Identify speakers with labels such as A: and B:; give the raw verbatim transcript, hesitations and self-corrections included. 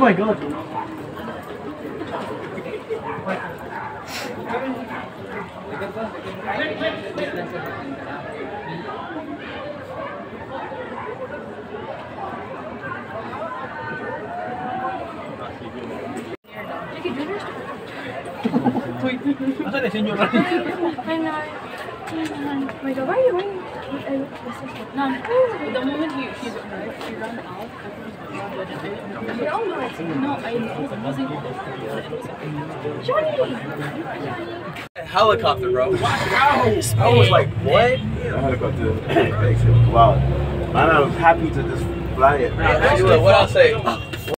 A: my god.
B: Masa de señor.
C: I know. Wait, why are you waiting? No, the moment he she, she ran out, we all know it. No, I wasn't. Johnny!
B: Helicopter, bro. I was like, what?
D: The helicopter makes it wow. Man, I was happy to just fly it.
B: What I'll say.